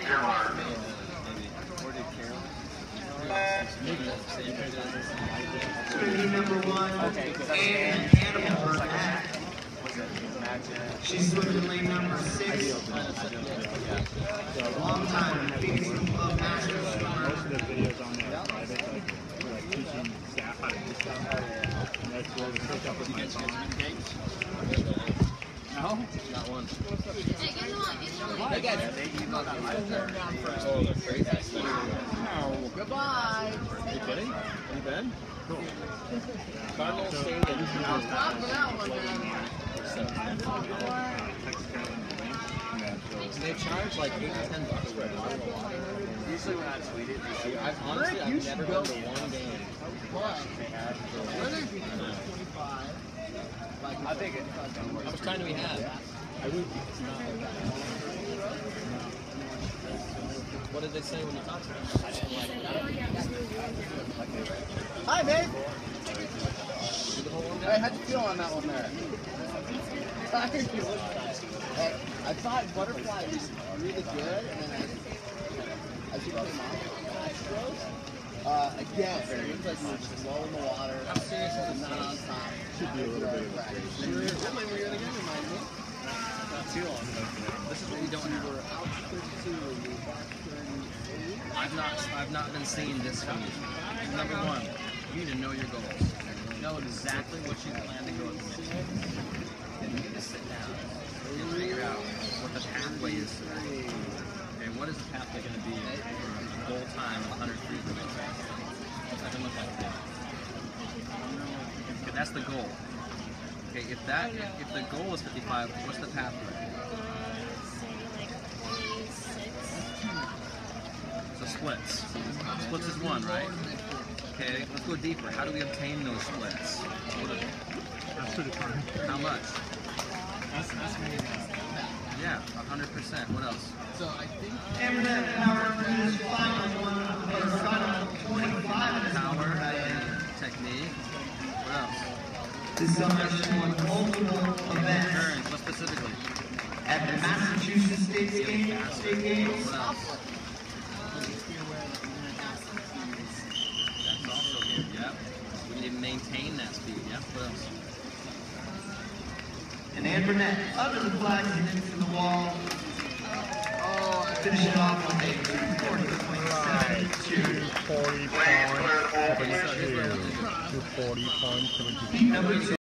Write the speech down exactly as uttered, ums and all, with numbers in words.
Screen number one, and Animal Burnett. She's swimming in lane number six. Long time Phoenix Club master swimmer. Most of the videos on there are private, like, like teaching staff how to do stuff. And that's where we hook up with my phone. No? Not one. Hey, get them on, get them on. Hey guys, oh, they're crazy. No. Goodbye. Are you kidding? Are you Ben? Cool. Cardinal Stadium. I was talking to that one, man. They charge like eight to ten bucks for it. Usually when I tweet it, they see, I've honestly I've never been to one game. I think it. How much time do we have? I would. What did they say when you talked to them? Hi, babe. Hey, how'd you feel on that one there? Hey, I thought butterfly was really good, and then as, as you came off Astros, uh, again, it looked like you were just low in the water. How serious is it? Not on top. Should be a little bit of a You were when we were gonna get remind me. Not too long ago. This is what we don't You have. were out thirty-two, and you were back thirty-eight. I've not I've not been seeing this week. Number one, you need to know your goals. Know exactly what you plan to go against. And you need to sit down and figure out what the pathway is to that. Okay, what is the pathway going to be for goal time of one hundred feet? What's that going to look like? Okay, that's the goal. Okay, if that if the goal is fifty-five, what's the pathway? So splits. Splits is one, right? Okay, let's go deeper. How do we obtain those splits? That's pretty fun. How much? That's, that's me. Yeah, one hundred percent. What else? So I think And then power for this final one, or final twenty-five in this Power one. and technique. What else? This summer she won multiple events Turns. What specifically? at the Massachusetts State Games. State Games. What else? That's also good. Yep. We need to maintain that speed. Yep. What else? And Ann Burnett under the flags and into the wall. oh, Finishing off on a two forty point seven two. two forty point seven two. two forty point seven two. Number two.